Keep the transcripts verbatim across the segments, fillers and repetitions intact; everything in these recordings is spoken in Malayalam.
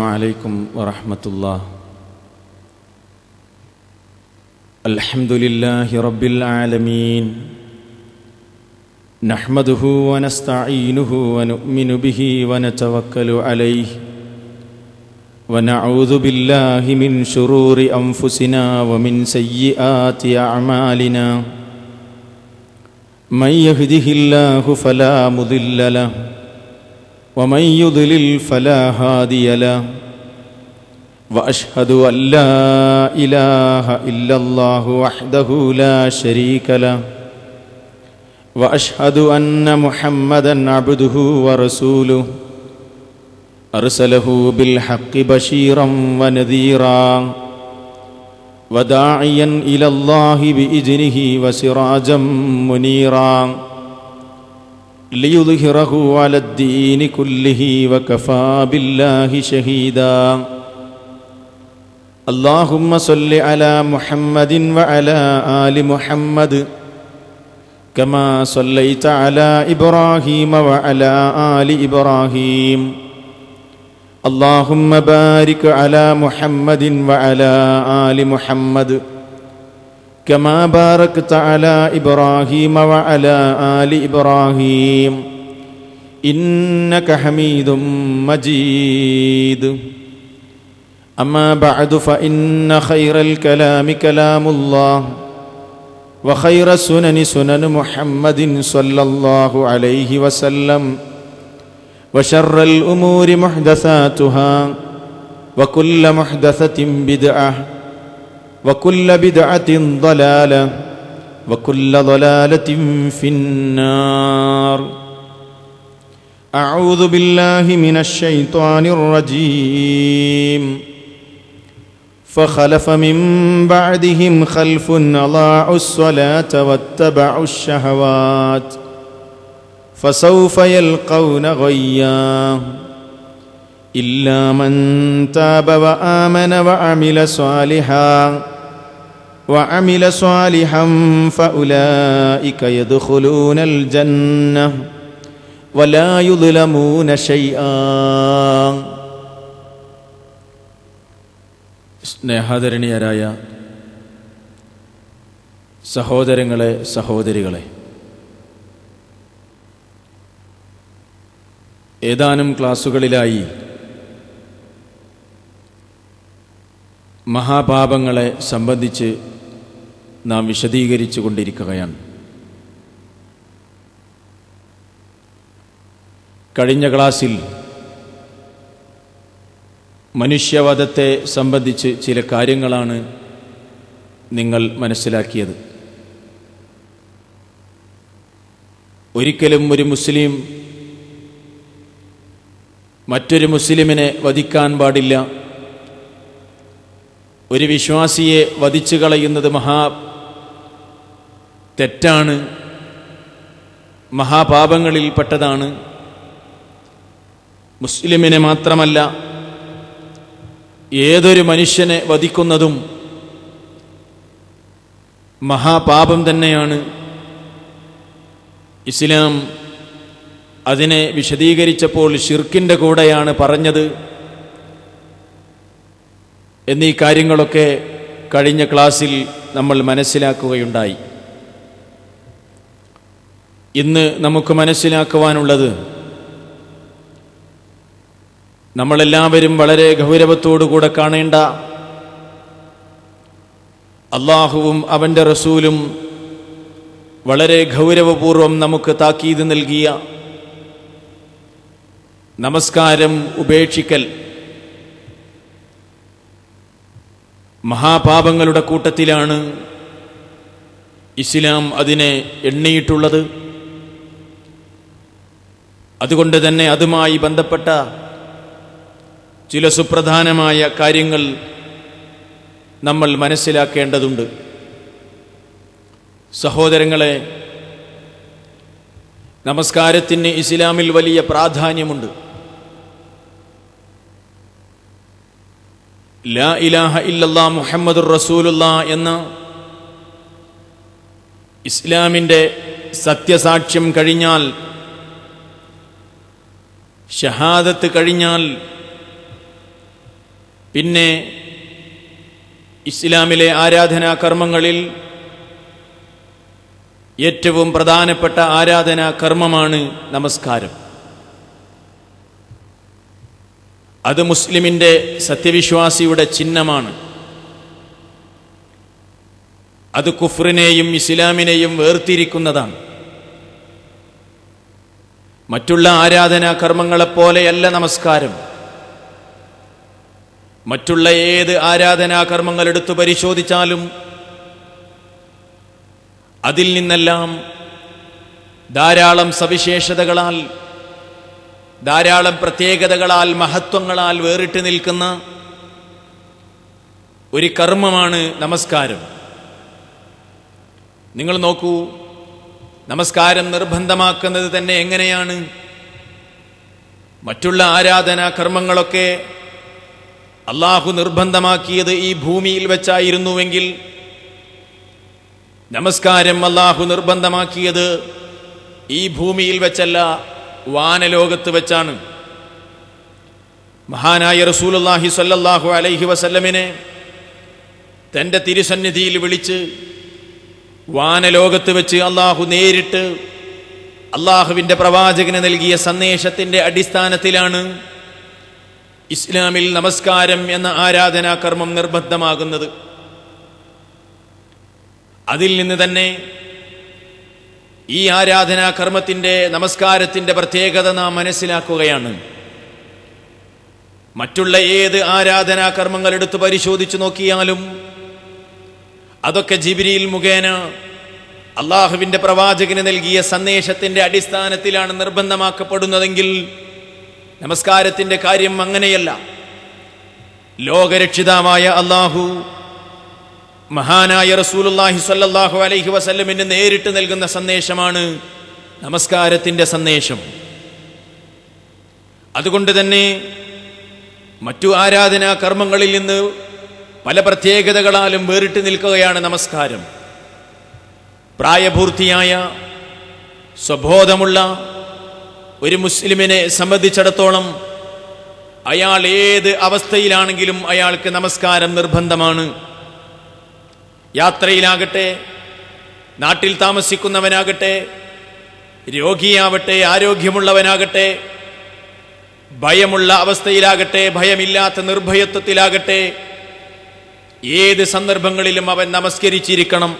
عليكم ورحمة الله. الحمد لله رب العالمين، نحمده ونستعينه ونؤمن به ونتوكل عليه، ونعوذ بالله من شرور أنفسنا ومن سيئات أعمالنا. من يهده الله فلا مضل له ومن يضلل فلا هادي له، وأشهد أن لا إله إلا الله وحده لا شريك له، وأشهد أن محمدا عبده ورسوله أرسله بالحق بشيرا ونذيرا وداعيا إلى الله بإذنه وسراجا منيرا ليظهره على الدين كله وكفى بالله شهيدا. اللهم صل على محمد وعلى آل محمد كما صليت على إبراهيم وعلى آل إبراهيم. اللهم بارك على محمد وعلى آل محمد كما باركت على إبراهيم وعلى آل إبراهيم إنك حميد مجيد. أما بعد، فإن خير الكلام كلام الله، وخير السنن سنن محمد صلى الله عليه وسلم، وشر الأمور محدثاتها، وكل محدثة بدعة، وكل بدعة ضلالة، وكل ضلالة في النار. أعوذ بالله من الشيطان الرجيم. فخلف من بعدهم خلف أضاعوا الصلاة واتبعوا الشهوات فسوف يلقون غيا إلا من تاب وآمن وعمل صالحا وعمل صالحا فأولئك يدخلون الجنة ولا يظلمون شيئا. സ്നേഹാദരണീയരായ സഹോദരങ്ങളെ, സഹോദരികളെ, ഏതാനും ക്ലാസുകളിലായി മഹാപാപങ്ങളെ സംബന്ധിച്ച് നാം വിശദീകരിച്ചു കൊണ്ടിരിക്കുകയാണ്. കഴിഞ്ഞ ക്ലാസ്സിൽ മനുഷ്യവധത്തെ സംബന്ധിച്ച് ചില കാര്യങ്ങളാണ് നിങ്ങൾ മനസ്സിലാക്കിയത്. ഒരിക്കലും ഒരു മുസ്ലിം മറ്റൊരു മുസ്ലിമിനെ വധിക്കാൻ പാടില്ല. ഒരു വിശ്വാസിയെ വധിച്ചു കളയുന്നത് മഹാ തെറ്റാണ്, മഹാപാപങ്ങളിൽപ്പെട്ടതാണ്. മുസ്ലിമിനെ മാത്രമല്ല, ഏതൊരു മനുഷ്യനെ വധിക്കുന്നതും മഹാപാപം തന്നെയാണ്. ഇസ്ലാം അതിനെ വിശദീകരിച്ചപ്പോൾ ശിർക്കിൻ്റെ കൂടെയാണ് പറഞ്ഞത് എന്നീ കാര്യങ്ങളൊക്കെ കഴിഞ്ഞ ക്ലാസ്സിൽ നമ്മൾ മനസ്സിലാക്കുകയുണ്ടായി. ഇന്ന് നമുക്ക് മനസ്സിലാക്കുവാനുള്ളത്, നമ്മളെല്ലാവരും വളരെ ഗൗരവത്തോടുകൂടെ കാണേണ്ട, അള്ളാഹുവും അവൻ്റെ റസൂലും വളരെ ഗൗരവപൂർവം നമുക്ക് താക്കീത് നൽകിയ നമസ്കാരം ഉപേക്ഷിക്കൽ മഹാപാപങ്ങളുടെ കൂട്ടത്തിലാണ് ഇസ്ലാം അതിനെ എണ്ണിയിട്ടുള്ളത്. അതുകൊണ്ട് തന്നെ അതുമായി ബന്ധപ്പെട്ട ചില സുപ്രധാനമായ കാര്യങ്ങൾ നമ്മൾ മനസ്സിലാക്കേണ്ടതുണ്ട്. സഹോദരങ്ങളെ, നമസ്കാരത്തിന് ഇസ്ലാമിൽ വലിയ പ്രാധാന്യമുണ്ട്. ലാ ഇലാഹ ഇല്ലല്ലാഹ് മുഹമ്മദുർ റസൂലുള്ളാഹ് എന്ന ഇസ്ലാമിൻ്റെ സത്യസാക്ഷ്യം കഴിഞ്ഞാൽ, ഷഹാദത്ത് കഴിഞ്ഞാൽ പിന്നെ ഇസ്ലാമിലെ ആരാധനാ കർമ്മങ്ങളിൽ ഏറ്റവും പ്രധാനപ്പെട്ട ആരാധനാ കർമ്മമാണ് നമസ്കാരം. അത് മുസ്ലിമിൻ്റെ സത്യവിശ്വാസിയുടെ ചിഹ്നമാണ്. അത് കുഫ്റിനെയും ഇസ്ലാമിനെയും വേർതിരിക്കുന്നതാണ്. മറ്റുള്ള ആരാധനാ കർമ്മങ്ങളെപ്പോലെയല്ല നമസ്കാരം. മറ്റുള്ള ഏത് ആരാധനാ കർമ്മങ്ങൾ എടുത്തു പരിശോധിച്ചാലും അതിൽ നിന്നെല്ലാം ധാരാളം സവിശേഷതകളാൽ, ധാരാളം പ്രത്യേകതകളാൽ, മഹത്വങ്ങളാൽ വേറിട്ട് നിൽക്കുന്ന ഒരു കർമ്മമാണ് നമസ്കാരം. നിങ്ങൾ നോക്കൂ, നമസ്കാരം നിർബന്ധമാക്കുന്നത് തന്നെ എങ്ങനെയാണ്? മറ്റുള്ള ആരാധനാ കർമ്മങ്ങളൊക്കെ അള്ളാഹു നിർബന്ധമാക്കിയത് ഈ ഭൂമിയിൽ വെച്ചായിരുന്നുവെങ്കിൽ നമസ്കാരം അള്ളാഹു നിർബന്ധമാക്കിയത് ഈ ഭൂമിയിൽ വെച്ചല്ല, വാനലോകത്ത് വെച്ചാണ്. മഹാനായ റസൂലുള്ളാഹി സ്വല്ലല്ലാഹു അലൈഹി വസല്ലമിനെ തൻ്റെ തിരുസന്നിധിയിൽ വിളിച്ച് വാനലോകത്ത് വെച്ച് അള്ളാഹു നേരിട്ട് അള്ളാഹുവിൻ്റെ പ്രവാചകന് നൽകിയ സന്ദേശത്തിൻ്റെ അടിസ്ഥാനത്തിലാണ് ഇസ്ലാമിൽ നമസ്കാരം എന്ന ആരാധനാ കർമ്മം നിർബന്ധമാകുന്നത്. അതിൽ നിന്ന് തന്നെ ഈ ആരാധനാ കർമ്മത്തിൻ്റെ, നമസ്കാരത്തിൻ്റെ പ്രത്യേകത നാം മനസ്സിലാക്കുകയാണ്. മറ്റുള്ള ഏത് ആരാധനാ കർമ്മങ്ങൾ എടുത്ത് പരിശോധിച്ചു നോക്കിയാലും അതൊക്കെ ജിബ്രീൽ മുഖേന അള്ളാഹുവിൻ്റെ പ്രവാചകന് നൽകിയ സന്ദേശത്തിൻ്റെ അടിസ്ഥാനത്തിലാണ് നിർബന്ധമാക്കപ്പെടുന്നതെങ്കിൽ നമസ്കാരത്തിൻ്റെ കാര്യം അങ്ങനെയല്ല. ലോകരക്ഷിതാവായ അള്ളാഹു മഹാനായ റസൂലുള്ളാഹി സ്വല്ലല്ലാഹു അലൈഹി വസല്ലമിന് നേരിട്ട് നൽകുന്ന സന്ദേശമാണ് നമസ്കാരത്തിൻ്റെ സന്ദേശം. അതുകൊണ്ട് തന്നെ മറ്റു ആരാധനാ കർമ്മങ്ങളിൽ നിന്ന് പല പ്രത്യേകതകളാലും വേറിട്ട് നിൽക്കുകയാണ് നമസ്കാരം. പ്രായപൂർത്തിയായ സ്വബോധമുള്ള ഒരു മുസ്ലിമിനെ സംബന്ധിച്ചിടത്തോളം അയാൾ ഏത് അവസ്ഥയിലാണെങ്കിലും അയാൾക്ക് നമസ്കാരം നിർബന്ധമാണ്. യാത്രയിലാകട്ടെ, നാട്ടിൽ താമസിക്കുന്നവനാകട്ടെ, രോഗിയാവട്ടെ, ആരോഗ്യമുള്ളവനാകട്ടെ, ഭയമുള്ള അവസ്ഥയിലാകട്ടെ, ഭയമില്ലാത്ത നിർഭയത്വത്തിലാകട്ടെ, ഏത് സന്ദർഭങ്ങളിലും അവൻ നമസ്കരിച്ചിരിക്കണം.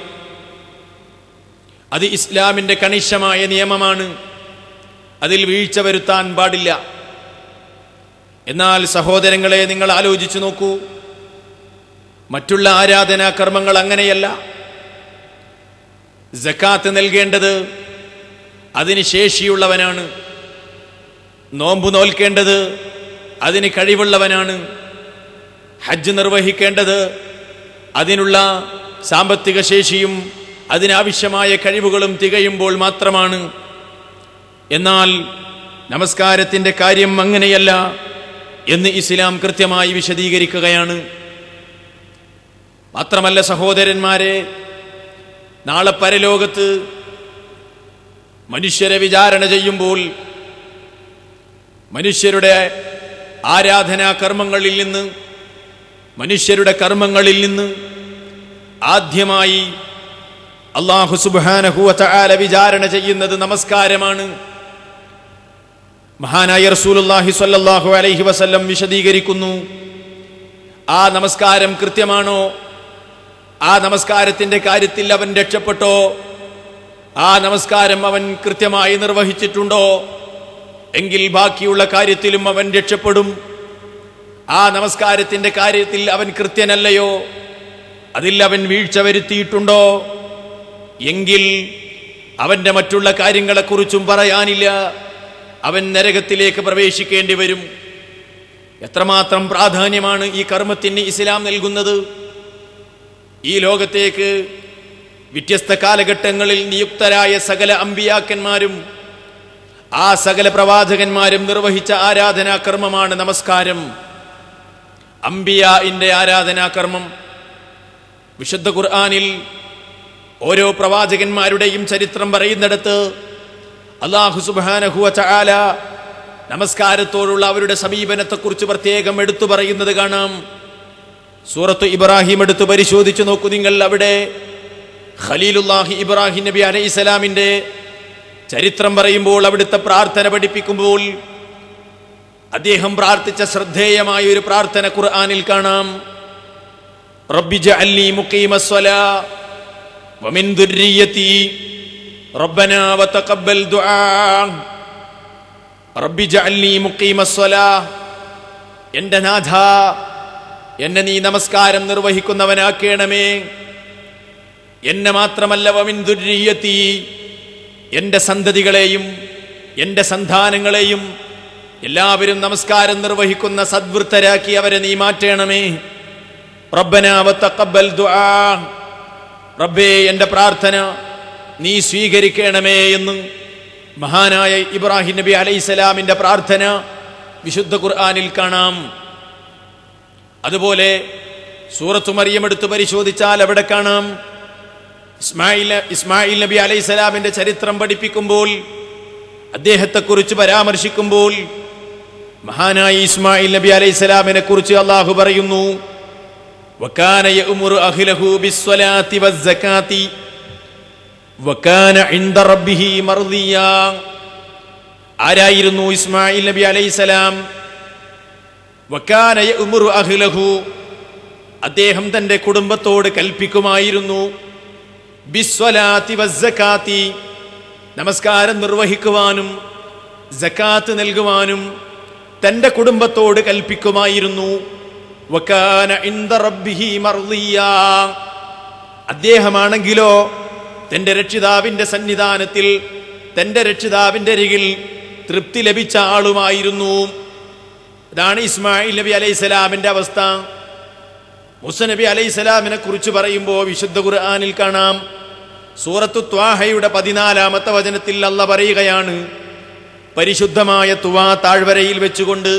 അത് ഇസ്ലാമിൻ്റെ കണിശമായ നിയമമാണ്. അതിൽ വീഴ്ച വരുത്താൻ പാടില്ല. എന്നാൽ സഹോദരങ്ങളെ, നിങ്ങൾ ആലോചിച്ചു നോക്കൂ, മറ്റുള്ള ആരാധനാ കർമ്മങ്ങൾ അങ്ങനെയല്ല. സക്കാത്ത് നൽകേണ്ടത് അതിന് ശേഷിയുള്ളവനാണ്. നോമ്പ് നോൽക്കേണ്ടത് അതിന് കഴിവുള്ളവനാണ്. ഹജ്ജ് നിർവഹിക്കേണ്ടത് അതിനുള്ള സാമ്പത്തിക ശേഷിയും അതിനാവശ്യമായ കഴിവുകളും തികയുമ്പോൾ മാത്രമാണ്. എന്നാൽ നമസ്കാരത്തിൻ്റെ കാര്യം അങ്ങനെയല്ല എന്ന് ഇസ്ലാം കൃത്യമായി വിശദീകരിക്കുകയാണ്. മാത്രമല്ല സഹോദരന്മാരെ, നാളെ പരലോകത്ത് മനുഷ്യരെ വിചാരണ ചെയ്യുമ്പോൾ മനുഷ്യരുടെ ആരാധനാ കർമ്മങ്ങളിൽ നിന്ന്, മനുഷ്യരുടെ കർമ്മങ്ങളിൽ നിന്ന് ആദ്യമായി അല്ലാഹു സുബ്ഹാനഹു വ തആല വിചാരണ ചെയ്യുന്നത് നമസ്കാരമാണ്. മഹാനായ റസൂലുള്ളാഹി സ്വല്ലല്ലാഹു അലൈഹി വസല്ലം വിശദീകരിക്കുന്നു, ആ നമസ്കാരം കൃത്യമാണോ, ആ നമസ്കാരത്തിൻ്റെ കാര്യത്തിൽ അവൻ രക്ഷപ്പെട്ടോ, ആ നമസ്കാരം അവൻ കൃത്യമായി നിർവഹിച്ചിട്ടുണ്ടോ എങ്കിൽ ബാക്കിയുള്ള കാര്യത്തിലും അവൻ രക്ഷപ്പെടും. ആ നമസ്കാരത്തിൻ്റെ കാര്യത്തിൽ അവൻ കൃത്യനല്ലയോ, അതിൽ അവൻ വീഴ്ച വരുത്തിയിട്ടുണ്ടോ എങ്കിൽ അവൻ്റെ മറ്റുള്ള കാര്യങ്ങളെക്കുറിച്ചും പറയാനില്ല, അവൻ നരകത്തിലേക്ക് പ്രവേശിക്കേണ്ടി വരും. എത്രമാത്രം പ്രാധാന്യമാണ് ഈ കർമ്മത്തിന് ഇസ്ലാം നൽകുന്നത്. ഈ ലോകത്തേക്ക് വ്യത്യസ്ത കാലഘട്ടങ്ങളിൽ നിയുക്തരായ സകല അമ്പിയാക്കന്മാരും ആ സകല പ്രവാചകന്മാരും നിർവഹിച്ച ആരാധനാ കർമ്മമാണ് നമസ്കാരം. അമ്പിയാഇന്റെ ആരാധനാ കർമ്മം വിശുദ്ധ ഖുർആനിൽ ഓരോ പ്രവാചകന്മാരുടെയും ചരിത്രം പറയുന്നിടത്ത് അല്ലാഹു സുബ്ഹാനഹു വ തആല നമസ്കാരത്തോടുള്ള അവരുടെ സമീപനത്തെക്കുറിച്ച് പ്രത്യേകം എടുത്തു പറയുന്നത് കാണാം. സൂറത്ത് ഇബ്രാഹിം എടുത്ത് പരിശോധിച്ചു നോക്കൂ നിങ്ങൾ. അവിടെ ഖലീലുല്ലാഹി ഇബ്രാഹിം നബി അലൈഹിസ്സലാമിന്റെ ചരിത്രം പറയുമ്പോൾ, അവിടുത്തെ പ്രാർത്ഥന പഠിപ്പിക്കുമ്പോൾ അദ്ദേഹം പ്രാർത്ഥിച്ച ശ്രദ്ധേയമായ ഒരു പ്രാർത്ഥന ഖുർആനിൽ കാണാം. റബ്ബി ജഅൽനി മുഖീമസ്സലാ വമിൻ ദുർരിയ്യതി റബ്ബനാ വതഖബ്ബൽ ദുആ. റബ്ബി ജഅൽനി മുഖീമസ്സലാ, എൻ്റെ നാഥ, എന്നെ നീ നമസ്കാരം നിർവഹിക്കുന്നവനാക്കേണമേ. എന്നെ മാത്രമല്ല, വമിൻ ദുർരിയ്യതി, എൻ്റെ സന്തതികളെയും എൻ്റെ സന്താനങ്ങളെയും എല്ലാവരും നമസ്കാരം നിർവഹിക്കുന്ന സദ്വൃത്തരാക്കി അവരെ നീ മാറ്റണമേ. റബ്ബനാ വതഖബ്ബൽ ദുആ, റബ്ബേ എൻ്റെ പ്രാർത്ഥന നീ സ്വീകരിക്കണമേ എന്ന് മഹാനായ ഇബ്രാഹിം നബി അലൈഹിസ്സലാമിന്റെ പ്രാർത്ഥന വിശുദ്ധ ഖുർആനിൽ കാണാം. അതുപോലെ സൂറത്തു മറിയം എടുത്ത് പരിശോധിച്ചാൽ അവിടെ കാണാം. ഇസ്മായിൽ ഇസ്മായിൽ നബി അലൈഹിസ്സലാമിന്റെ ചരിത്രം പഠിപ്പിക്കുമ്പോൾ, അദ്ദേഹത്തെക്കുറിച്ച് പരാമർശിക്കുമ്പോൾ മഹാനായ ഇസ്മായിൽ നബി അലൈഹിസ്സലാമിനെ കുറിച്ച് അല്ലാഹു പറയുന്നു, വകാന യഅ്മുറു അഹ്ലഹു ബിസ്സലാത്തി വസ്സകാത്തി വകാന ഇൻദ റബ്ബിഹി മർദിയാ. ആരായിരുന്നു ഇസ്മായിൽ നബി അലൈഹിസ്സലാം? വകാന യഅ്മുറു അഹ്ലഹു, അദ്ദേഹം തന്റെ കുടുംബത്തോട് കൽപ്പിക്കുമായിരുന്നു. ബിസ്സലാത്തി വസ്സകാത്തി, നമസ്കാരം നിർവഹിക്കുവാനും സകാത്ത് നൽകുവാനും തന്റെ കുടുംബത്തോട് കൽപ്പിക്കുമായിരുന്നു. വകാന ഇൻദ റബ്ബിഹി മർദിയാ, അദ്ദേഹമാണെങ്കിലോ തന്റെ രക്ഷിതാവിന്റെ സന്നിധാനത്തിൽ തന്റെ രക്ഷിതാവിന്റെ അരികിൽ തൃപ്തി ലഭിച്ച ആളുമായിരുന്നു. ഇതാണ് ഇസ്മായിൽ നബി അലൈഹിസ്സലാമിന്റെ അവസ്ഥ. മൂസ നബി അലൈഹിസ്സലാമിനെ കുറിച്ച് പറയുമ്പോൾ വിശുദ്ധ ഖുർആനിൽ കാണാം. സൂറത്തു ത്വാഹയുടെ പതിനാലാമത്തെ വചനത്തിൽ അല്ലാഹ് പറയുകയാണ്, പരിശുദ്ധമായ തുവാ താഴ്വരയിൽ വെച്ചുകൊണ്ട്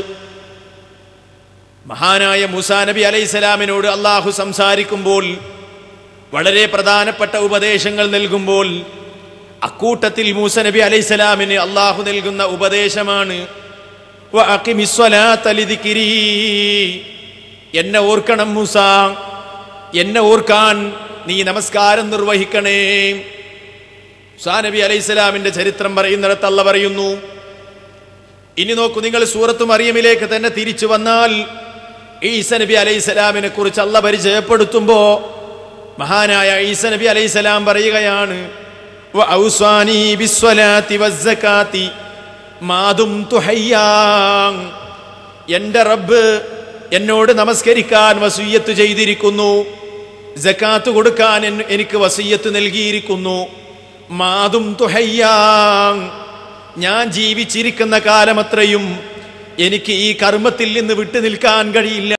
മഹാനായ മൂസാ നബി അലൈഹിസ്സലാമിനോട് അല്ലാഹു സംസാരിക്കുമ്പോൾ, വളരെ പ്രധാനപ്പെട്ട ഉപദേശങ്ങൾ നൽകുമ്പോൾ, അക്കൂട്ടത്തിൽ മൂസ നബി അലൈഹിസ്സലാമിന് അല്ലാഹു നൽകുന്ന ഉപദേശമാണ് വഅഖിമിസ്സലാത ലിദിക്രി, എന്നെ ഓർക്കണം മൂസ, എന്നെ ഓർക്കാൻ നീ നമസ്കാരം നിർവഹിക്കണേ. മൂസാ നബി അലൈഹിസ്സലാമിന്റെ ചരിത്രം പറയുന്നിടത്ത് അല്ലാഹ് പറയുന്നു. ഇനി നോക്കൂ നിങ്ങൾ, സൂറത്തു മറിയമിലേക്ക് തന്നെ തിരിച്ചു വന്നാൽ ഈസ നബി അലൈഹിസ്സലാമിനെ കുറിച്ച് അല്ലാഹ് പരിചയപ്പെടുത്തുമ്പോ മഹാനായ ഈസ നബി അലൈഹിസ്സലാം പറയുകയാണ്, വഔസാനി ബിസ്സലാത്തി വസ്സകാത്തി മാ ദുംതു ഹയ്യാ, എൻ്റെ റബ്ബ് എന്നോട് നമസ്കരിക്കാൻ വസിയ്യത്ത് ചെയ്തിരിക്കുന്നു, സകാത്ത് കൊടുക്കാൻ എനിക്ക് വസിയ്യത്ത് നൽകിയിരിക്കുന്നു. മാ ദുംതു ഹയ്യാ, ഞാൻ ജീവിച്ചിരിക്കുന്ന കാലമത്രയും എനിക്ക് ഈ കർമ്മത്തിൽ നിന്ന് വിട്ടു നിൽക്കാൻ കഴിയില്ല.